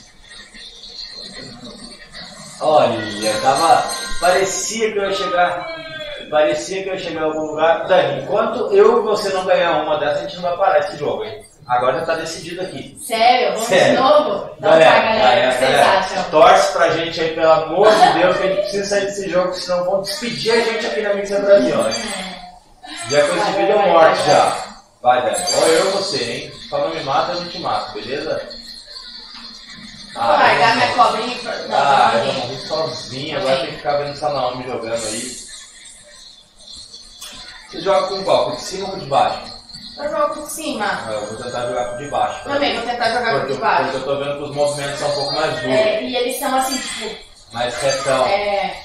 Olha, tava. Parecia que eu ia chegar. Parecia que eu ia chegar em algum lugar. Dani, enquanto eu e você não ganhar uma dessas, a gente não vai parar esse jogo, hein? Agora já tá decidido aqui. Sério? Vamos Sério. de novo? Então Galera, tá, galera, galera, o que vocês galera, acham? torce pra gente aí, pelo amor de Deus, que a gente precisa sair desse jogo, senão vão despedir a gente aqui na Mixer Brasil, né? Já com esse vídeo é morte já. Vai, Dani. Ou eu ou você, hein? Só não me mata, eu não te mato, beleza? Vou largar minha cobrinha pra... Não, Ah, não, eu não. morri sozinho, agora tem que ficar vendo essa Naomi jogando aí. Você joga com qual? Com de cima ou com de baixo? Eu jogo por cima. Ah, eu vou tentar jogar com de baixo. Também vou tentar jogar com porque, de baixo. Porque eu tô vendo que os movimentos são um pouco mais duros. É, e eles são assim, tipo... Mais retão. É...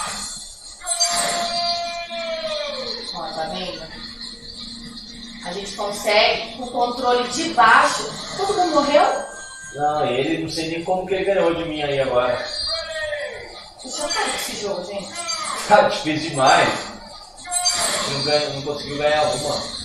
Ó, tá vendo? A gente consegue, com o controle de baixo... Todo mundo morreu? Não, ele não sei nem como que ele ganhou de mim aí agora. Deixa eu cair esse jogo, gente. Tá difícil demais. Não, ganha, não conseguiu ganhar uma.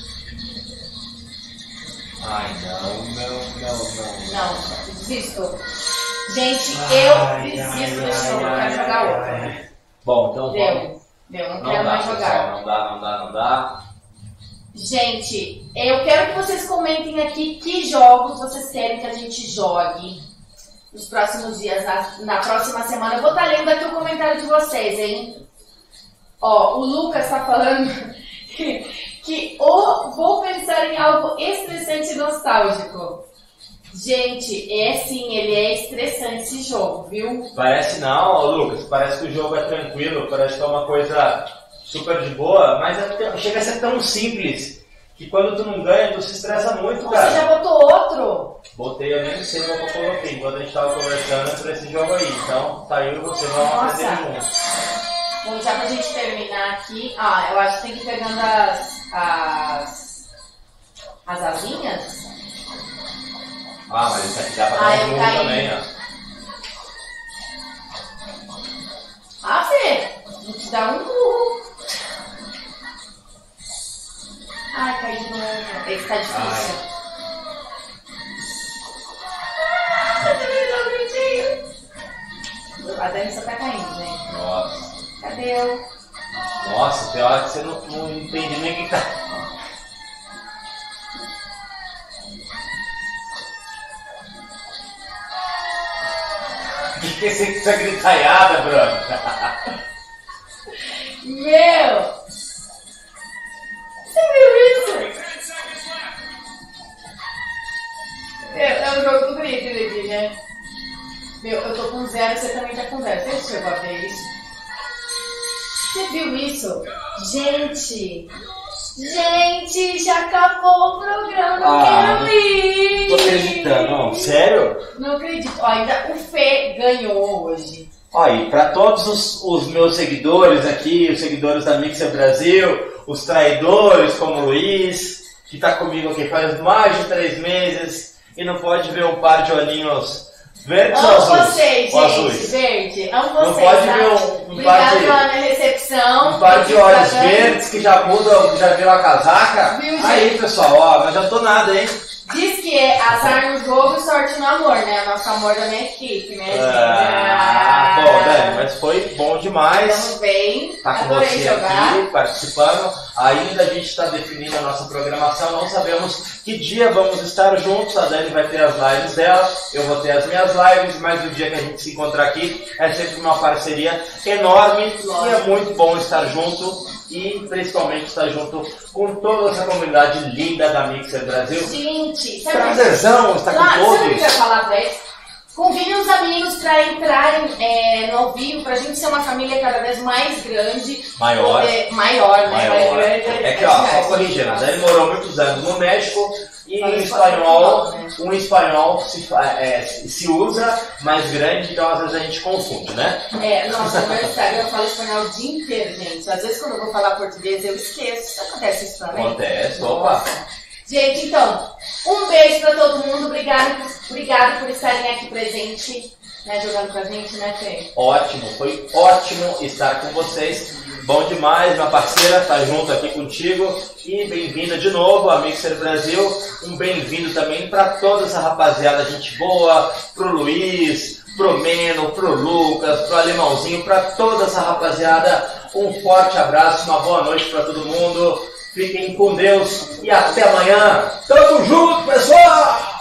Ai, não, não, não, não. Não, desisto. Gente, Ai, eu ai, desisto ai, desse jogo, eu ai, quero jogar ai, outro. ai. Bom, então Deu, vamos. deu, não, Não quero dá, mais pessoal, jogar. não dá, não dá, não dá. Gente, eu quero que vocês comentem aqui que jogos vocês querem que a gente jogue nos próximos dias, na, na próxima semana. Eu vou estar lendo aqui o comentário de vocês, hein? Ó, o Lucas tá falando que, que oh, vou pensar em algo estressante e nostálgico. Gente, é sim, ele é estressante esse jogo, viu? Parece não, ó, Lucas, parece que o jogo é tranquilo, parece que é uma coisa super de boa, mas é, chega a ser tão simples que quando tu não ganha, tu se estressa muito, cara. Você já botou outro? Botei, eu nem sei qual que eu coloquei, enquanto a gente tava conversando por esse jogo aí, então tá eu e você, vamos aprender juntos. Bom, já pra gente terminar aqui, ah, eu acho que tem que ir pegando as, as, as asinhas. Ah, mas isso aqui dá pra Ah, dar eu um jogo caí. também, ó. Ah, Fê, a gente dá um burro. Ai, caí de novo. Esse tá difícil. Ah, também não acredito. A Dani só tá caindo, gente. Nossa. Cadê eu? Nossa, tem hora que você não, não entende nem o que tá. O que que é essa gritaiada, Bruno? Meu! Você viu isso? É, é um jogo do grito aqui, né? Meu, eu tô com zero, você também tá com zero. Você chegou a ver isso? Você viu isso? Gente! Gente, já acabou o programa, não Ah, quero ir! Tô acreditando, não, sério? Não acredito. Ó, ainda o Fê ganhou hoje. Olha, e para todos os, os meus seguidores aqui, os seguidores da Mixer Brasil, os traidores como o Luiz, que tá comigo aqui faz mais de três meses e não pode ver um par de olhinhos verdes ou Amo azuis? vocês, Ou gente, azuis? verde. Amo Não vocês, pode tá? ver um, um Obrigada par de... pela minha recepção. Um par de Tá olhos dando. verdes que já mudam, que já viram a casaca. Viu, Aí, gente? pessoal, ó, mas já tô nada, hein? Diz que é azar no jogo e sorte no amor, né? Nosso amor da minha equipe, né, gente? Ah, bom, Dani, mas foi bom demais. Estamos bem. Tá com Adorei você jogar. aqui, participando. Ainda a gente está definindo a nossa programação, não sabemos que dia vamos estar juntos. A Dani vai ter as lives dela, eu vou ter as minhas lives, mas o dia que a gente se encontrar aqui é sempre uma parceria enorme. Lógico. E é muito bom estar junto e principalmente estar junto com toda essa comunidade linda da Mixer Brasil. Gente, sabe Prazerzão estar com Ah, sabe o que eu todos. ia falar pra eles? Convide os amigos para entrarem é, no ao vivo, pra gente ser uma família cada vez mais grande. Maior. Poder- maior, né? Maior. Mais grande. É que, ó, só corrigindo, a Dani morou muitos anos no México e Fala em espanhol, espanhol, né? um espanhol se, fa- é, se usa mais grande, então às vezes a gente confunde, né? É, nossa, no meu Instagram eu falo espanhol o dia inteiro, gente. Às vezes quando eu vou falar português eu esqueço. Acontece isso também? Acontece, opa. Gente, então, um beijo pra todo mundo. Obrigado, obrigado por estarem aqui presente, né, jogando com a gente, né, Fê? Ótimo, foi ótimo estar com vocês. Bom demais, minha parceira, tá junto aqui contigo. E bem-vinda de novo a Mixer Brasil. Um bem-vindo também para toda essa rapaziada, gente boa, pro Luiz, pro Meno, pro Lucas, pro Alemãozinho, para toda essa rapaziada. Um forte abraço, uma boa noite para todo mundo. Fiquem com Deus e até amanhã. Tamo junto, pessoal!